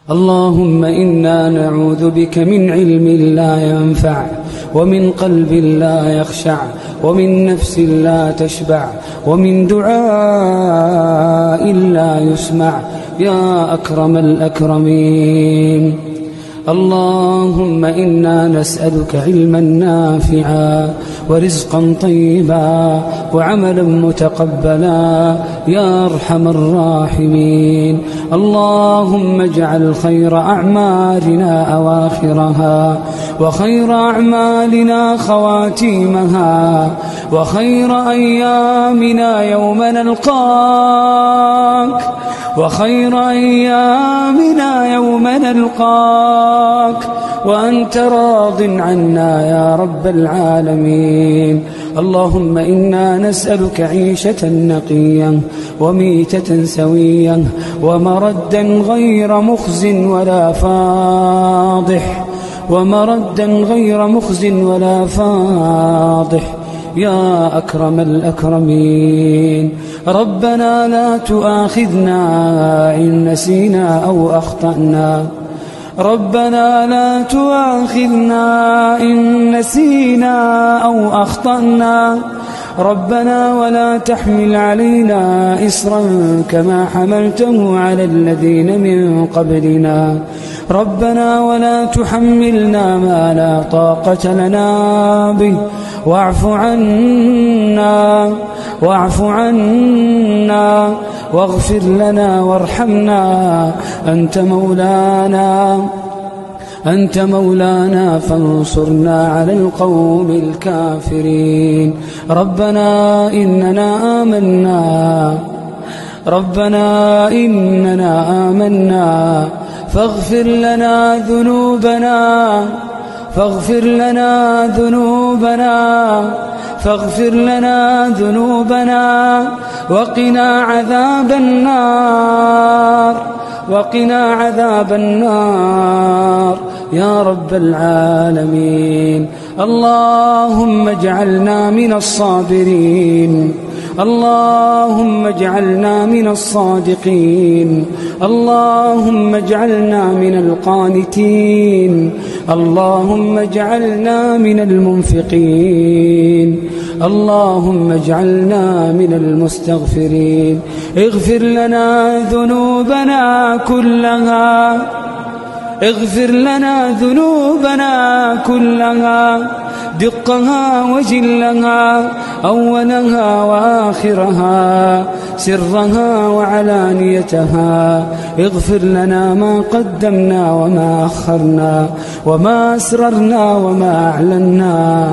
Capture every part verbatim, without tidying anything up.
اللهم إنا نعوذ بك من علم لا ينفع، ومن قلب لا يخشع، ومن نفس لا تشبع، ومن دعاء لا يسمع يا أكرم الأكرمين. اللهم إنا نسألك علما نافعا ورزقا طيبا وعملا متقبلا يا أرحم الراحمين. اللهم اجعل خير أعمالنا أواخرها، وخير أعمالنا خواتيمها، وخير أيامنا يوم نلقاك، وخير أيامنا يوم نلقاك وأنت راض عنا يا رب العالمين. اللهم إنا نسألك عيشة نقية وميتة سوية ومردا غير مخز ولا فاضح، ومردا غير مخز ولا فاضح يا أكرم الأكرمين. ربنا لا تؤاخذنا إن نسينا أو أخطأنا، ربنا لا تؤاخذنا إن نسينا أو أخطأنا، ربنا ولا تحمل علينا إصرا كما حملته على الذين من قبلنا، ربنا ولا تحملنا ما لا طاقة لنا به، واعف عنا واعف عنا واغفر لنا وارحمنا، أنت مولانا أنت مولانا فانصرنا على القوم الكافرين. ربنا إننا آمنا ربنا إننا آمنا فاغفر لنا ذنوبنا فاغفر لنا ذنوبنا فاغفر لنا ذنوبنا وقنا عذاب النار وقنا عذاب النار يا رب العالمين. اللهم اجعلنا من الصابرين، اللهم اجعلنا من الصادقين، اللهم اجعلنا من القانتين، اللهم اجعلنا من المنفقين، اللهم اجعلنا من المستغفرين. اغفر لنا ذنوبنا كلها اغفر لنا ذنوبنا كلها، دقها وجلها، أولها وآخرها، سرها وعلانيتها. اغفر لنا ما قدمنا وما أخرنا، وما أسررنا وما أعلنا،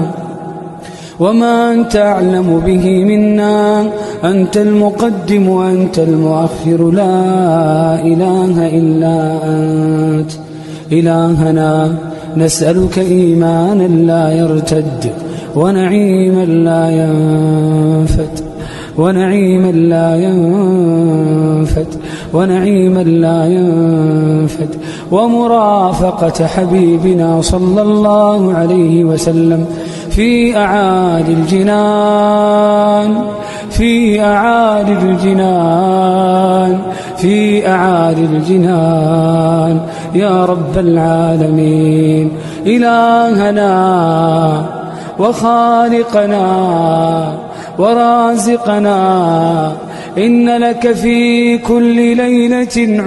وما أنت أعلم به منا. أنت المقدم وأنت المؤخر، لا إله إلا أنت. إلهنا نسألك إيمانا لا يرتد، ونعيما لا ينفد ونعيما لا ينفد ونعيما لا ينفد ومرافقة حبيبنا صلى الله عليه وسلم في أعالي الجنان في أعالي الجنان في أعالي الجنان يا رب العالمين. إلهنا وخالقنا ورازقنا، إن لك في كل ليلة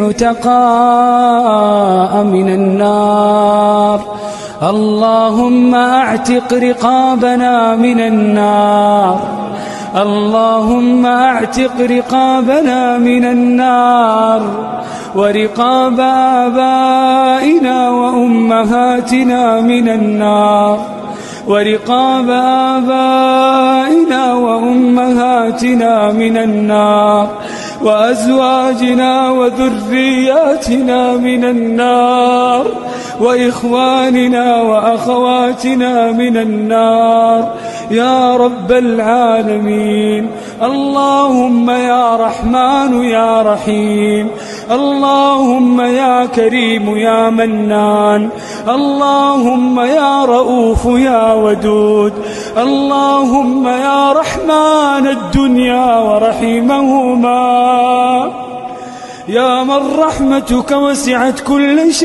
عتقاء من النار. اللهم أعتق رقابنا من النار، اللهم أعتق رقابنا من النار، ورقاب آبائنا وأمهاتنا من النار، ورقاب آبائنا وأمهاتنا من النار، وأزواجنا وذرياتنا من النار، وإخواننا وأخواتنا من النار يا رب العالمين. اللهم يا رحمن يا رحيم، اللهم يا كريم يا منان، اللهم يا رؤوف يا ودود، اللهم يا رحمن الدنيا ورحيمهما، يا من رحمتك وسعت كل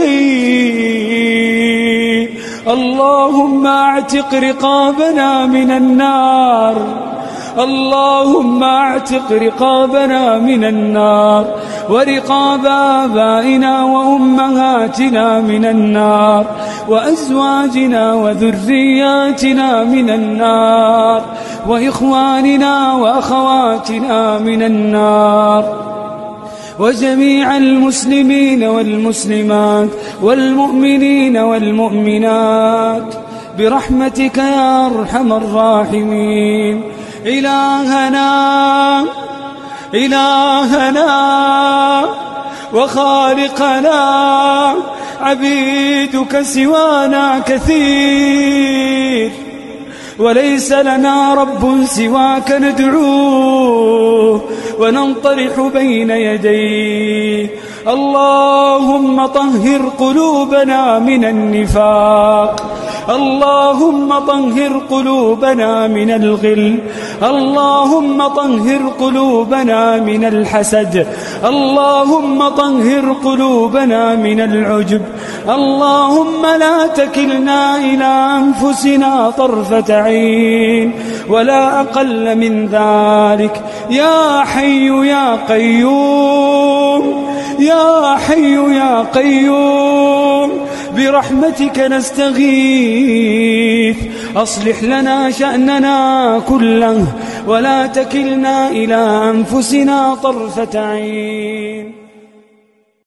شيء. اللهم اعتق رقابنا من النار، اللهم اعتق رقابنا من النار، ورقاب آبائنا وأمهاتنا من النار، وأزواجنا وذرياتنا من النار، وإخواننا وأخواتنا من النار، وجميع المسلمين والمسلمات والمؤمنين والمؤمنات برحمتك يا أرحم الراحمين. إلهنا إلهنا وخالقنا، عبيدك سوانا كثير، وليس لنا رب سواك ندعوه وننطرح بين يديه. اللهم طهر قلوبنا من النفاق، اللهم طهر قلوبنا من الغل، اللهم طهر قلوبنا من الحسد، اللهم طهر قلوبنا من العجب. اللهم لا تكلنا إلى أنفسنا طرفة عين ولا أقل من ذلك. يا حي يا قيوم، يا حي يا قيوم، برحمتك نستغيث، أصلح لنا شأننا كله ولا تكلنا إلى أنفسنا طرفة عين.